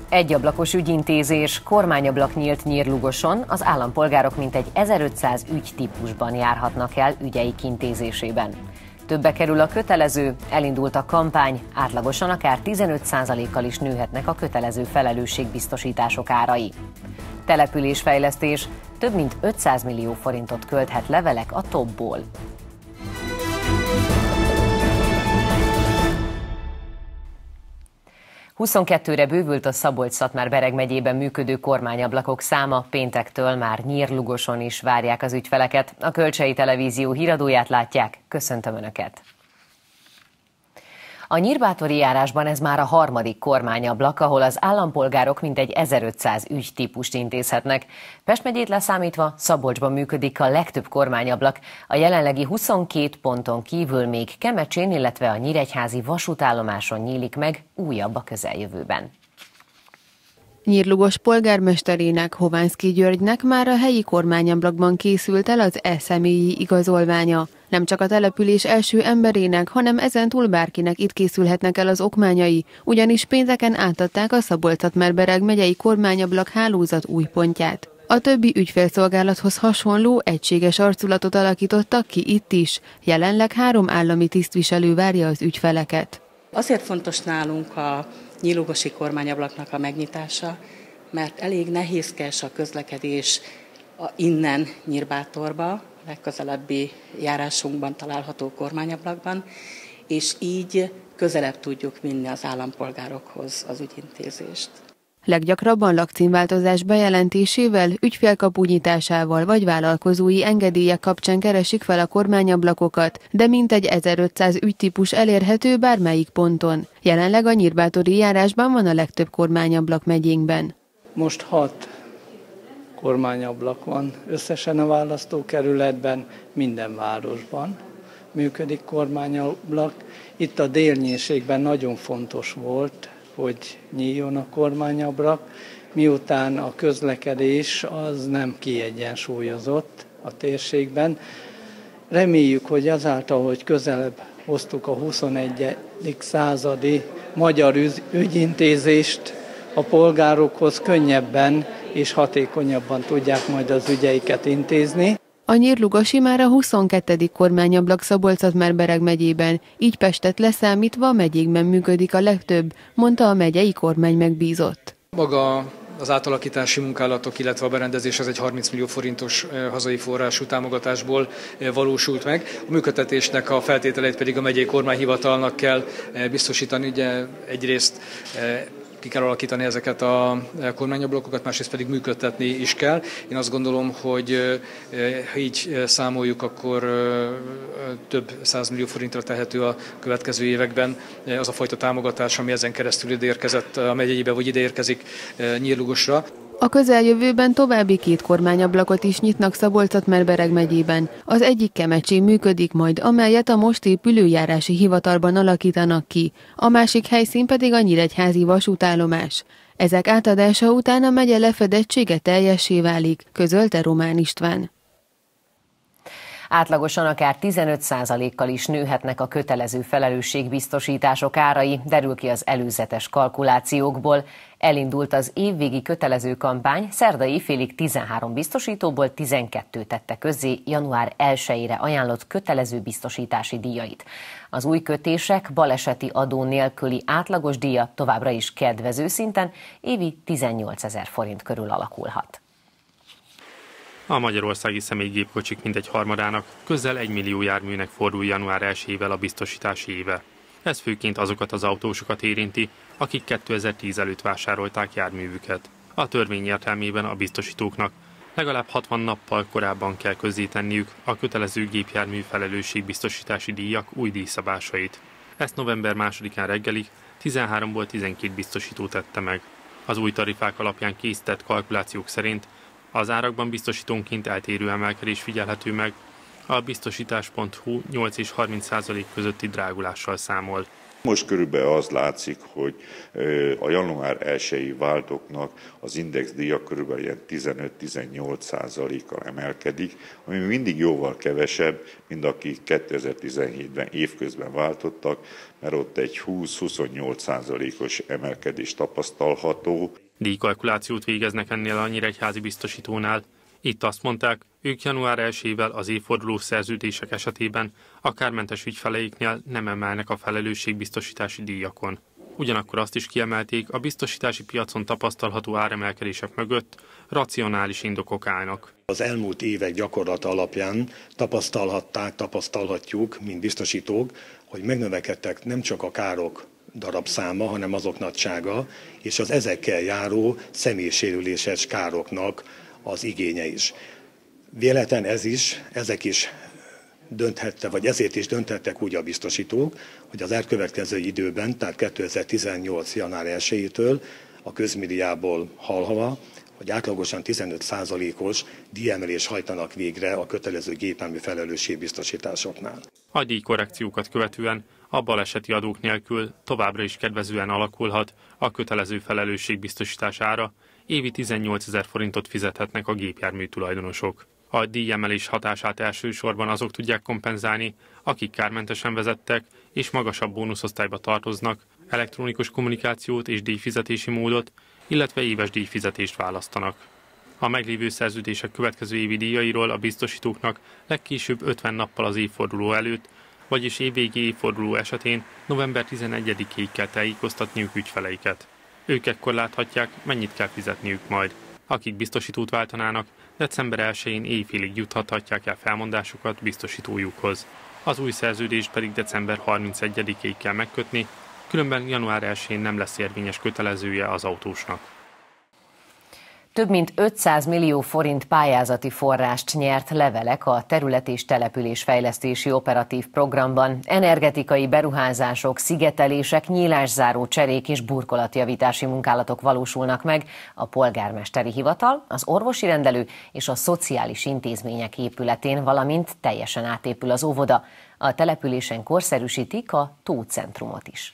Egyablakos ügyintézés, kormányablak nyílt Nyírlugoson, az állampolgárok mintegy 1500 ügytípusban járhatnak el ügyeik intézésében. Többe kerül a kötelező, elindult a kampány, átlagosan akár 15%-kal is nőhetnek a kötelező felelősségbiztosítások árai. Településfejlesztés, több mint 500 millió forintot költhet levelek a TOP-ból. Huszonkettőre bővült a Szabolcs-Szatmár-Bereg megyében működő kormányablakok száma, péntektől már Nyírlugoson is várják az ügyfeleket. A Kölcsei Televízió híradóját látják, köszöntöm Önöket! A nyírbátori járásban ez már a harmadik kormányablak, ahol az állampolgárok mintegy 1500 ügytípust intézhetnek. Pest megyét leszámítva Szabolcsban működik a legtöbb kormányablak, a jelenlegi 22 ponton kívül még Kemecsén, illetve a nyíregyházi vasútállomáson nyílik meg újabb a közeljövőben. Nyírlugos polgármesterének, Hovánszky Györgynek már a helyi kormányablakban készült el az e-személyi igazolványa. Nem csak a település első emberének, hanem ezentúl bárkinek itt készülhetnek el az okmányai, ugyanis pénteken átadták a Szabolcs-Szatmár-Bereg megyei kormányablak hálózat új pontját. A többi ügyfélszolgálathoz hasonló, egységes arculatot alakítottak ki itt is. Jelenleg 3 állami tisztviselő várja az ügyfeleket. Azért fontos nálunk a nyírlugosi kormányablaknak a megnyitása, mert elég nehézkes a közlekedés innen Nyírbátorba, legközelebbi járásunkban található kormányablakban, és így közelebb tudjuk vinni az állampolgárokhoz az ügyintézést. Leggyakrabban lakcímváltozás bejelentésével, ügyfélkapu nyitásával vagy vállalkozói engedélyek kapcsán keresik fel a kormányablakokat, de mintegy 1500 ügytípus elérhető bármelyik ponton. Jelenleg a nyírbátori járásban van a legtöbb kormányablak megyénkben. Most 6 kormányablak van összesen a választókerületben, minden városban működik kormányablak. Itt a délnyírségben nagyon fontos volt, hogy nyíljon a kormányablak, miután a közlekedés az nem kiegyensúlyozott a térségben. Reméljük, hogy azáltal, hogy közelebb hoztuk a 21. századi magyar ügyintézést, a polgárokhoz könnyebben és hatékonyabban tudják majd az ügyeiket intézni. A nyírlugosi már a 22. kormányablak Szabolcs-Szatmár-Bereg megyében, így Pestet leszámítva a megyékben működik a legtöbb, mondta a megyei kormány megbízott. Maga az átalakítási munkálatok, illetve a berendezés az egy 30 millió forintos hazai forrású támogatásból valósult meg. A működtetésnek a feltételeit pedig a megyei kormányhivatalnak kell biztosítani. Ugye egyrészt ki kell alakítani ezeket a kormányablakokat, másrészt pedig működtetni is kell. Én azt gondolom, hogy ha így számoljuk, akkor több 100 millió forintra tehető a következő években az a fajta támogatás, ami ezen keresztül ide érkezett a megyeibe, vagy ide érkezik Nyírlugosra. A közeljövőben további 2 kormányablakot is nyitnak Szabolcs-Szatmár-Bereg megyében. Az egyik Kemecsén működik majd, amelyet a most épülő járási hivatalban alakítanak ki, a másik helyszín pedig a nyíregyházi vasútállomás. Ezek átadása után a megye lefedettsége teljessé válik, közölte Román István. Átlagosan akár 15%-kal is nőhetnek a kötelező felelősségbiztosítások árai, derül ki az előzetes kalkulációkból. Elindult az évvégi kötelező kampány, szerdai félig 13 biztosítóból 12 tette közzé január 1-ére ajánlott kötelező biztosítási díjait. Az új kötések baleseti adó nélküli átlagos díja továbbra is kedvező szinten, évi 18 000 forint körül alakulhat. A magyarországi személygépkocsik mintegy harmadának, közel 1 millió járműnek fordul január 1-ével a biztosítási éve. Ez főként azokat az autósokat érinti, akik 2010 előtt vásárolták járművüket. A törvény értelmében a biztosítóknak legalább 60 nappal korábban kell közzétenniük a kötelező gépjármű felelősségbiztosítási díjak új díjszabásait. Ezt november 2-án reggelig 13-ból 12 biztosító tette meg. Az új tarifák alapján készített kalkulációk szerint az árakban biztosítónként eltérő emelkedés figyelhető meg, a biztosítás.hu 8 és 30% közötti drágulással számol. Most körülbelül az látszik, hogy a január 1-i váltóknak az indexdíja körülbelül ilyen 15-18%-kal emelkedik, ami mindig jóval kevesebb, mint akik 2017-ben évközben váltottak, mert ott egy 20-28%-os emelkedés tapasztalható. Díjkalkulációt végeznek ennél a nyíregyházi biztosítónál. Itt azt mondták, ők január 1-ével az évforduló szerződések esetében a kármentes ügyfeleiknél nem emelnek a felelősségbiztosítási díjakon. Ugyanakkor azt is kiemelték, a biztosítási piacon tapasztalható áremelkedések mögött racionális indokok állnak. Az elmúlt évek gyakorlata alapján tapasztalhatjuk, mint biztosítók, hogy megnövekedtek nem csak a károk darabszáma, hanem azok nagysága, és az ezekkel járó személysérüléses károknak az igénye is. Véletlen ezek is ezért is dönthettek úgy a biztosítók, hogy az elkövetkező időben, tehát 2018. január 1-től a közmédiából hallva, hogy átlagosan 15%-os díjemelést hajtanak végre a kötelező gépjármű felelősségbiztosításoknál. A díjkorrekciókat követően a baleseti adók nélkül továbbra is kedvezően alakulhat a kötelező felelősségbiztosítás ára, évi 18 000 forintot fizethetnek a gépjármű tulajdonosok. A díjemelés hatását elsősorban azok tudják kompenzálni, akik kármentesen vezettek és magasabb bónuszosztályba tartoznak, elektronikus kommunikációt és díjfizetési módot, illetve éves díjfizetést választanak. A meglévő szerződések következő évi díjairól a biztosítóknak legkésőbb 50 nappal az évforduló előtt, vagyis évvégi évforduló esetén november 11-ig kell tájékoztatniuk ügyfeleiket. Ők ekkor láthatják, mennyit kell fizetniük majd. Akik biztosítót váltanának, december 1-én éjfélig juthatják el felmondásukat biztosítójukhoz. Az új szerződést pedig december 31-ig kell megkötni, különben január 1-én nem lesz érvényes kötelezője az autósnak. Több mint 500 millió forint pályázati forrást nyert Levelek a terület- és településfejlesztési operatív programban. Energetikai beruházások, szigetelések, nyílászáró cserék és burkolatjavítási munkálatok valósulnak meg. A polgármesteri hivatal, az orvosi rendelő és a szociális intézmények épületén, valamint teljesen átépül az óvoda. A településen korszerűsítik a tócentrumot is.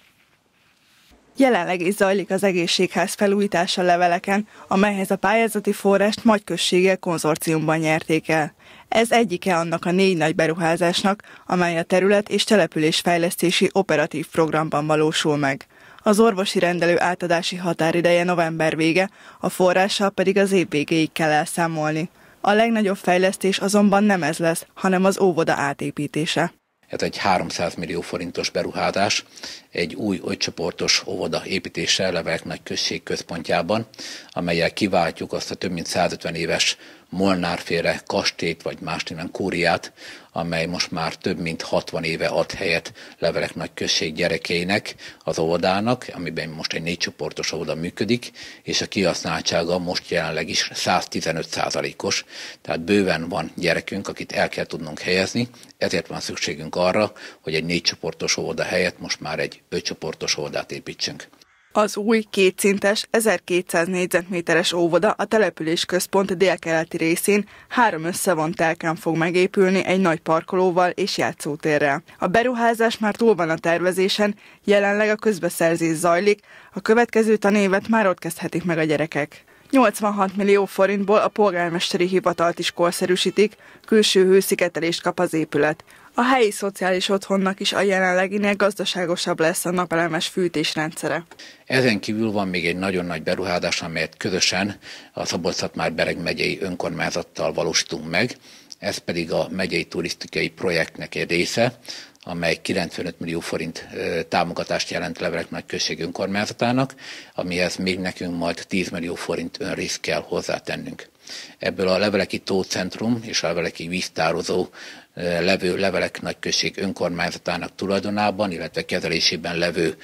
Jelenleg is zajlik az egészségház felújítása Leveleken, amelyhez a pályázati forrást Magyközséggel konzorciumban nyerték el. Ez egyike annak a 4 nagy beruházásnak, amely a terület- és településfejlesztési operatív programban valósul meg. Az orvosi rendelő átadási határideje november vége, a forrással pedig az év végéig kell elszámolni. A legnagyobb fejlesztés azonban nem ez lesz, hanem az óvoda átépítése. Ez egy 300 millió forintos beruházás, egy új 5 csoportos óvoda építéssel Levelek nagyközség központjában, amellyel kiváltjuk azt a több mint 150 éves Molnár-féle kastélyt vagy más néven kúriát, amely most már több mint 60 éve ad helyet Levelek nagyközség gyerekeinek, az óvodának, amiben most egy 4 csoportos óvoda működik, és a kihasználtsága most jelenleg is 115%-os, tehát bőven van gyerekünk, akit el kell tudnunk helyezni, ezért van szükségünk arra, hogy egy 4 csoportos óvoda helyett most már egy 5 csoportos óvodát építsünk. Az új kétszintes, 1200 négyzetméteres óvoda a település központ délkeleti részén 3 összevont telken fog megépülni egy nagy parkolóval és játszótérrel. A beruházás már túl van a tervezésen, jelenleg a közbeszerzés zajlik, a következő tanévet már ott kezdhetik meg a gyerekek. 86 millió forintból a polgármesteri hivatalt is korszerűsítik, külső hőszigetelést kap az épület. A helyi szociális otthonnak is a jelenleginél gazdaságosabb lesz a napelemes fűtésrendszere. Ezen kívül van még egy nagyon nagy beruházás, amelyet közösen a Szabolcs-Szatmár-Bereg megyei önkormányzattal valósítunk meg. Ez pedig a megyei turisztikai projektnek egy része, amely 95 millió forint támogatást jelent Levelek nagyközség önkormányzatának, amihez még nekünk majd 10 millió forint önrészt kell hozzátennünk. Ebből a Leveleki tócentrum és a Leveleki víztározó levő Levelek nagyközség önkormányzatának tulajdonában, illetve kezelésében levő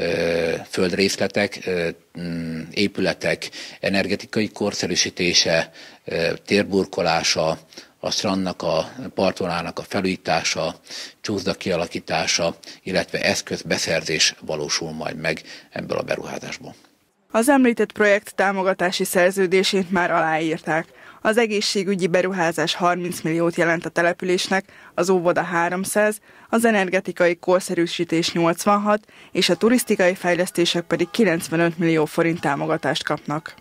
földrészletek, épületek energetikai korszerűsítése, térburkolása, a strandnak, a partvonalának a felújítása, csúszda kialakítása, illetve eszközbeszerzés valósul majd meg ebből a beruházásból. Az említett projekt támogatási szerződését már aláírták. Az egészségügyi beruházás 30 milliót jelent a településnek, az óvoda 300, az energetikai korszerűsítés 86, és a turisztikai fejlesztések pedig 95 millió forint támogatást kapnak.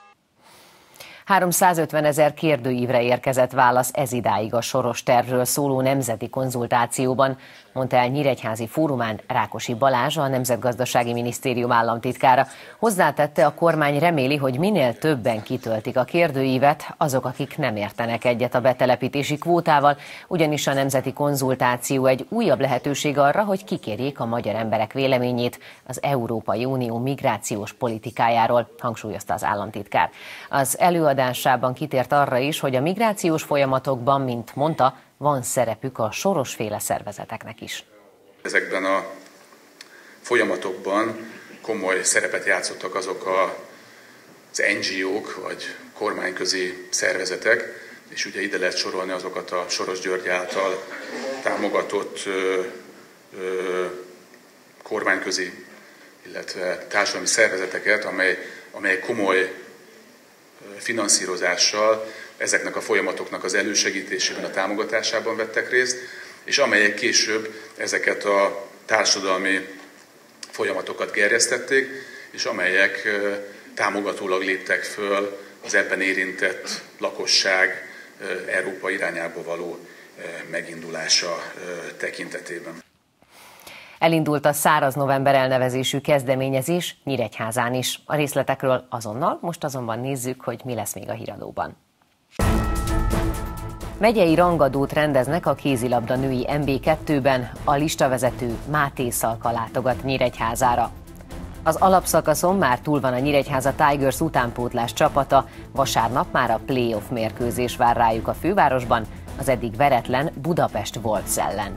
350 000 kérdőívre érkezett válasz ezidáig a soros tervről szóló nemzeti konzultációban, mondta el Nyíregyházi fórumán Rákosi Balázs, a Nemzetgazdasági Minisztérium államtitkára. Hozzátette, a kormány reméli, hogy minél többen kitöltik a kérdőívet azok, akik nem értenek egyet a betelepítési kvótával, ugyanis a nemzeti konzultáció egy újabb lehetőség arra, hogy kikérjék a magyar emberek véleményét az Európai Unió migrációs politikájáról, hangsúlyozta az államtitkár. Az előadásában kitért arra is, hogy a migrációs folyamatokban, mint mondta, van szerepük a Soros-féle szervezeteknek is. Ezekben a folyamatokban komoly szerepet játszottak azok az NGO-k, vagy kormányközi szervezetek, és ugye ide lehet sorolni azokat a Soros György által támogatott kormányközi, illetve társadalmi szervezeteket, amely komoly finanszírozással ezeknek a folyamatoknak az elősegítésében, a támogatásában vettek részt, és amelyek később ezeket a társadalmi folyamatokat gerjesztették, és amelyek támogatólag léptek föl az ebben érintett lakosság Európa irányába való megindulása tekintetében. Elindult a Száraz November elnevezésű kezdeményezés Nyíregyházán is. A részletekről azonnal, most azonban nézzük, hogy mi lesz még a híradóban. Megyei rangadót rendeznek a kézilabda női MB2-ben, a listavezető Máté Szalka látogat Nyíregyházára. Az alapszakaszon már túl van a Nyíregyháza Tigers utánpótlás csapata, vasárnap már a play-off mérkőzés vár rájuk a fővárosban, az eddig veretlen Budapest Wolves ellen.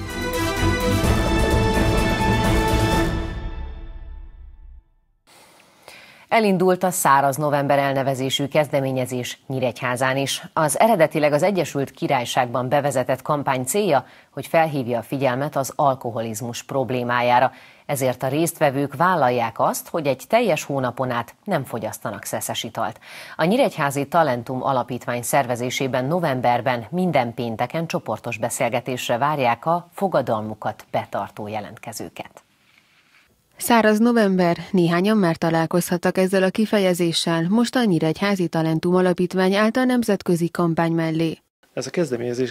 Elindult a Száraz November elnevezésű kezdeményezés Nyíregyházán is. Az eredetileg az Egyesült Királyságban bevezetett kampány célja, hogy felhívja a figyelmet az alkoholizmus problémájára. Ezért a résztvevők vállalják azt, hogy egy teljes hónapon át nem fogyasztanak szeszes italt. A Nyíregyházi Talentum Alapítvány szervezésében novemberben minden pénteken csoportos beszélgetésre várják a fogadalmukat betartó jelentkezőket. Száraz november, néhányan már találkozhattak ezzel a kifejezéssel, most a Nyíregyházi Talentum Alapítvány által nemzetközi kampány mellé. Ez a kezdeményezés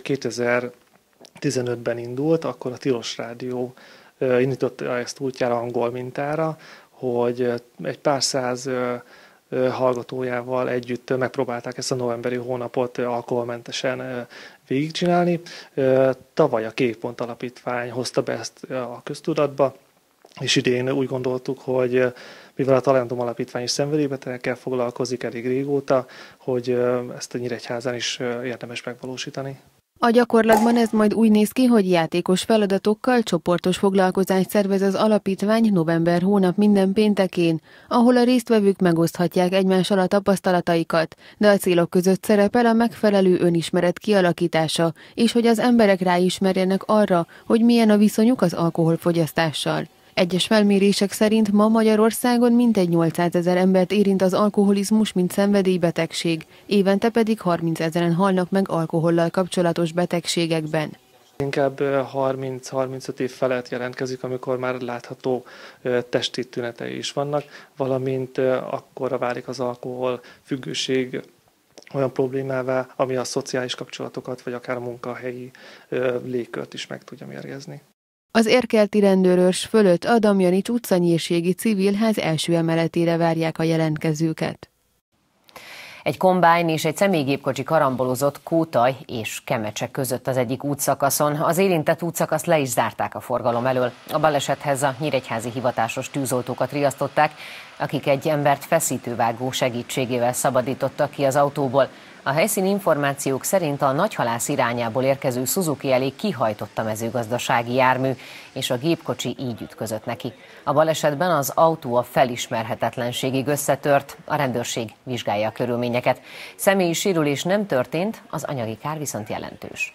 2015-ben indult, akkor a Tilos Rádió indította ezt útjára angol mintára, hogy egy pár száz hallgatójával együtt megpróbálták ezt a novemberi hónapot alkoholmentesen végigcsinálni. Tavaly a Kékpont Alapítvány hozta be ezt a köztudatba, és idén úgy gondoltuk, hogy mivel a Talentum Alapítvány is szenvedélybetegekkel foglalkozik elég régóta, hogy ezt a Nyíregyházán is érdemes megvalósítani. A gyakorlatban ez majd úgy néz ki, hogy játékos feladatokkal csoportos foglalkozást szervez az alapítvány november hónap minden péntekén, ahol a résztvevők megoszthatják egymással a tapasztalataikat, de a célok között szerepel a megfelelő önismeret kialakítása, és hogy az emberek ráismerjenek arra, hogy milyen a viszonyuk az alkoholfogyasztással. Egyes felmérések szerint ma Magyarországon mintegy 800 000 embert érint az alkoholizmus, mint szenvedélybetegség, évente pedig 30 000-en halnak meg alkohollal kapcsolatos betegségekben. Inkább 30-35 év felett jelentkezik, amikor már látható testi tünetei is vannak, valamint akkorra válik az alkohol függőség olyan problémává, ami a szociális kapcsolatokat, vagy akár a munkahelyi légkört is meg tudja mérgezni. Az érkelti rendőrőrs fölött a Damjanics utcanyírségi civilház első emeletére várják a jelentkezőket. Egy kombájn és egy személygépkocsi karambolozott Kótaj és Kemecse között az egyik útszakaszon. Az érintett útszakaszt le is zárták a forgalom elől. A balesethez a nyíregyházi hivatásos tűzoltókat riasztották, akik egy embert feszítővágó segítségével szabadítottak ki az autóból. A helyszíni információk szerint a Nagyhalász irányából érkező Suzuki elé kihajtott a mezőgazdasági jármű, és a gépkocsi így ütközött neki. A balesetben az autó a felismerhetetlenségig összetört, a rendőrség vizsgálja a körülményeket. Személyi sérülés nem történt, az anyagi kár viszont jelentős.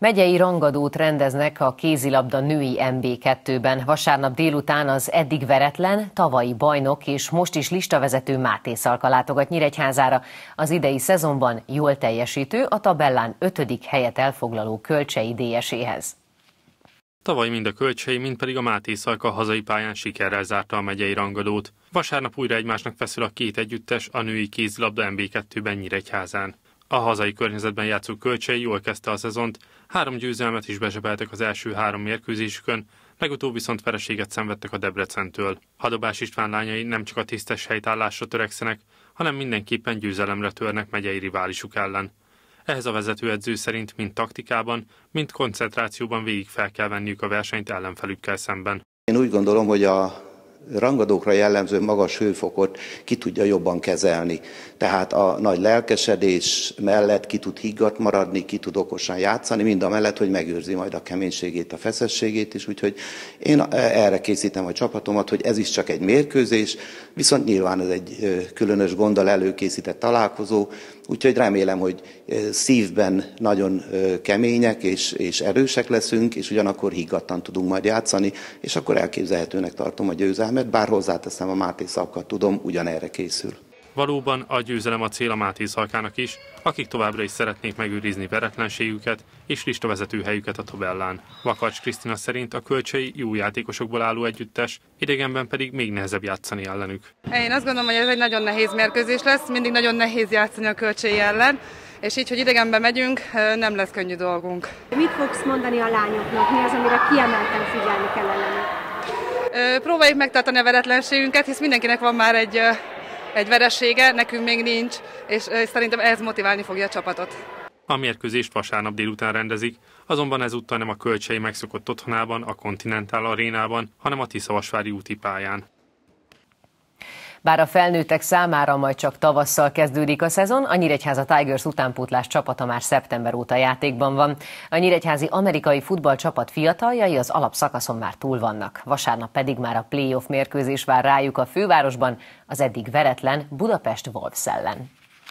Megyei rangadót rendeznek a kézilabda női MB2-ben. Vasárnap délután az eddig veretlen, tavalyi bajnok és most is listavezető Máté Szalka látogat Nyíregyházára. Az idei szezonban jól teljesítő, a tabellán 5. helyet elfoglaló Kölcsei DS-éhez. Tavaly mind a Kölcsei, mind pedig a Máté Szalka hazai pályán sikerrel zárta a megyei rangadót. Vasárnap újra egymásnak feszül a két együttes a női kézilabda MB2-ben Nyíregyházán. A hazai környezetben játszó Kölcsei jól kezdte a szezont, 3 győzelmet is bezsebeltek az első 3 mérkőzésükön, legutóbb viszont vereséget szenvedtek a Debrecentől. Hadobás István lányai nem csak a tisztes helytállásra törekszenek, hanem mindenképpen győzelemre törnek megyei riválisuk ellen. Ehhez a vezetőedző szerint mind taktikában, mind koncentrációban végig fel kell venniük a versenyt ellenfelükkel szemben. Én úgy gondolom, hogy a rangadókra jellemző magas hőfokot ki tudja jobban kezelni. Tehát a nagy lelkesedés mellett ki tud higgadt maradni, ki tud okosan játszani, mind a mellett, hogy megőrzi majd a keménységét, a feszességét is. Úgyhogy én erre készítem a csapatomat, hogy ez is csak egy mérkőzés, viszont nyilván ez egy különös gonddal előkészített találkozó, úgyhogy remélem, hogy szívben nagyon kemények és erősek leszünk, és ugyanakkor higgadtan tudunk majd játszani, és akkor elképzelhetőnek tartom a győzelmet, bár hozzáteszem, a Máté Szalka, tudom, ugyanerre készül. Valóban a győzelem a cél a Máté Szalkának is, akik továbbra is szeretnék megőrizni veretlenségüket és listavezető helyüket a tabellán. Vakacs Krisztina szerint a Kölcsei jó játékosokból álló együttes, idegenben pedig még nehezebb játszani ellenük. Én azt gondolom, hogy ez egy nagyon nehéz mérkőzés lesz, mindig nagyon nehéz játszani a Kölcsei ellen, és így, hogy idegenben megyünk, nem lesz könnyű dolgunk. Mit fogsz mondani a lányoknak? Mi az, amire kiemelten figyelni kell ellenük? Próbáljuk megtartani a veretlenségünket, hisz mindenkinek van már egy veresége, nekünk még nincs, és szerintem ez motiválni fogja a csapatot. A mérkőzést vasárnap délután rendezik, azonban ezúttal nem a Kölcsei megszokott otthonában, a Continental arénában, hanem a Tiszavasvári úti pályán. Bár a felnőttek számára majd csak tavasszal kezdődik a szezon, a Nyíregyháza Tigers utánpótlás csapata már szeptember óta játékban van. A nyíregyházi amerikai futballcsapat fiataljai az alapszakaszon már túl vannak. Vasárnap pedig már a playoff mérkőzés vár rájuk a fővárosban, az eddig veretlen Budapest Wolves ellen.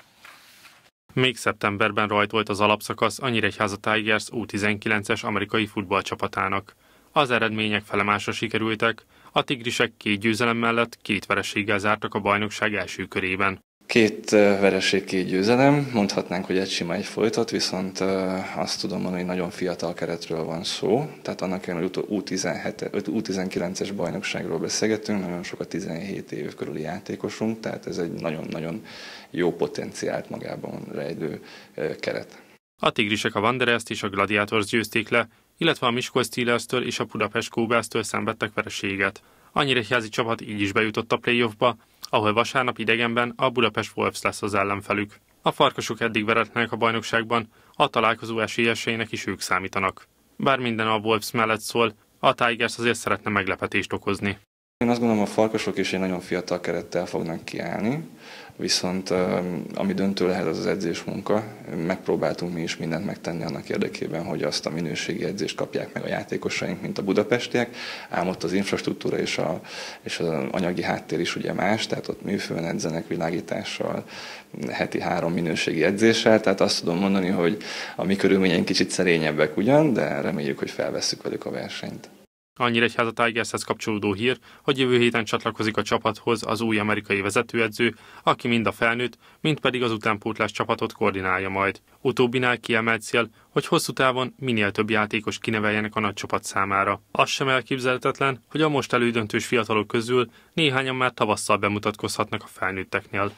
Még szeptemberben rajtolt az alapszakasz a Nyíregyháza Tigers U19-es amerikai futballcsapatának. Az eredmények felemásra sikerültek, a tigrisek 2 győzelem mellett 2 vereséggel zártak a bajnokság első körében. 2 vereség, 2 győzelem, mondhatnánk, hogy egy sima, egy folytat, viszont azt tudom mondani, hogy nagyon fiatal keretről van szó, tehát annak ellenére, hogy U19-es bajnokságról beszélgetünk, nagyon sok a 17 év körüli játékosunk, tehát ez egy nagyon-nagyon jó potenciált magában rejlő keret. A tigrisek a Wanderers-t és a Gladiators győzték le, illetve a Miskolc Steelers-től és a Budapest Cobras-től szenvedtek vereséget. A nyíregyházi csapat így is bejutott a playoffba, ahol vasárnap idegenben a Budapest Wolves lesz az ellenfelük. A farkasok eddig veretlenek a bajnokságban, a találkozó esélyeseinek is ők számítanak. Bár minden a Wolves mellett szól, a Tigers azért szeretne meglepetést okozni. Én azt gondolom, a farkasok is egy nagyon fiatal kerettel fognak kiállni, viszont ami döntő lehet, az edzésmunka. Megpróbáltunk mi is mindent megtenni annak érdekében, hogy azt a minőségi edzést kapják meg a játékosaink, mint a budapestiek, ám ott az infrastruktúra és az anyagi háttér is ugye más, tehát ott műfőn edzenek, világítással, heti 3 minőségi edzéssel, tehát azt tudom mondani, hogy a mi körülményeink kicsit szerényebbek ugyan, de reméljük, hogy felvesszük velük a versenyt. A Nyíregyháza Tigershez kapcsolódó hír, hogy jövő héten csatlakozik a csapathoz az új amerikai vezetőedző, aki mind a felnőtt, mind pedig az utánpótlás csapatot koordinálja majd. Utóbbinál kiemelt cél, hogy hosszú távon minél több játékos kineveljenek a nagy csapat számára. Az sem elképzelhetetlen, hogy a most elődöntős fiatalok közül néhányan már tavasszal bemutatkozhatnak a felnőtteknél.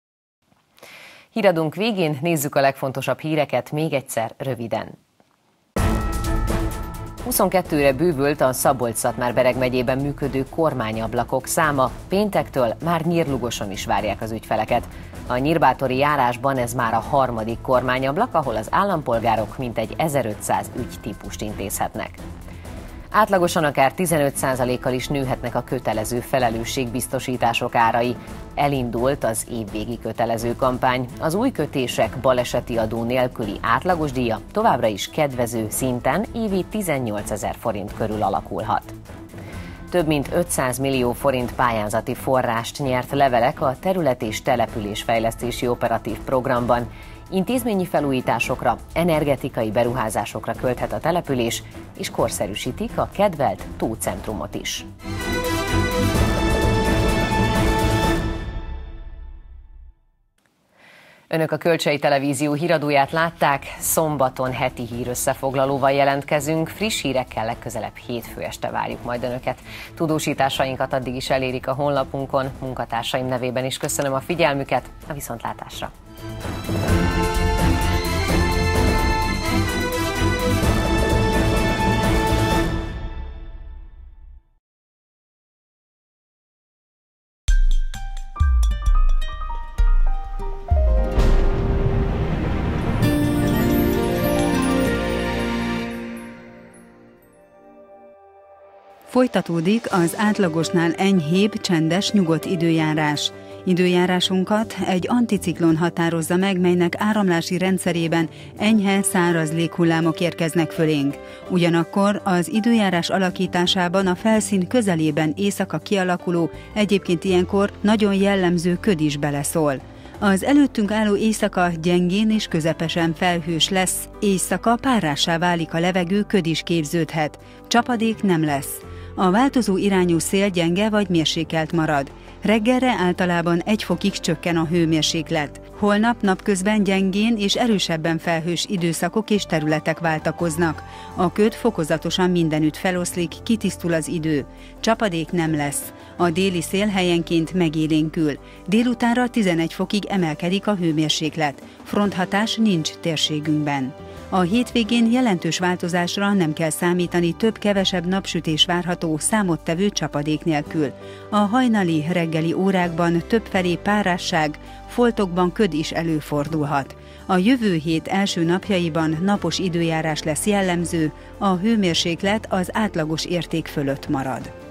Híradónk végén nézzük a legfontosabb híreket még egyszer röviden. 22-re bővült a Szabolcs-Szatmár-Bereg megyében működő kormányablakok száma, péntektől már Nyírlugoson is várják az ügyfeleket. A nyírbátori járásban ez már a 3. kormányablak, ahol az állampolgárok mintegy 1500 ügytípust intézhetnek. Átlagosan akár 15%-kal is nőhetnek a kötelező felelősségbiztosítások árai. Elindult az évvégi kötelező kampány. Az új kötések baleseti adó nélküli átlagos díja továbbra is kedvező szinten évi 18 000 forint körül alakulhat. több mint 500 millió forint pályázati forrást nyert Levelek a terület- és településfejlesztési operatív programban. Intézményi felújításokra, energetikai beruházásokra költhet a település, és korszerűsítik a kedvelt tócentrumot is. Önök a Kölcsei Televízió híradóját látták, szombaton heti hírösszefoglalóval jelentkezünk, friss hírekkel legközelebb hétfő este várjuk majd Önöket. Tudósításainkat addig is elérik a honlapunkon, munkatársaim nevében is köszönöm a figyelmüket, a viszontlátásra! Folytatódik az átlagosnál enyhébb, csendes, nyugodt időjárás. Időjárásunkat egy anticiklon határozza meg, melynek áramlási rendszerében enyhe, száraz léghullámok érkeznek fölénk. Ugyanakkor az időjárás alakításában a felszín közelében éjszaka kialakuló, egyébként ilyenkor nagyon jellemző köd is beleszól. Az előttünk álló éjszaka gyengén és közepesen felhős lesz, éjszaka párrássá válik a levegő, köd is képződhet, csapadék nem lesz. A változó irányú szél gyenge vagy mérsékelt marad. Reggelre általában 1 fokig csökken a hőmérséklet. Holnap napközben gyengén és erősebben felhős időszakok és területek váltakoznak. A köd fokozatosan mindenütt feloszlik, kitisztul az idő. Csapadék nem lesz. A déli szél helyenként megélénkül. Délutánra 11 fokig emelkedik a hőmérséklet. Fronthatás nincs térségünkben. A hétvégén jelentős változásra nem kell számítani, több-kevesebb napsütés várható számottevő csapadék nélkül. A hajnali, reggeli órákban többfelé párásság, foltokban köd is előfordulhat. A jövő hét első napjaiban napos időjárás lesz jellemző, a hőmérséklet az átlagos érték fölött marad.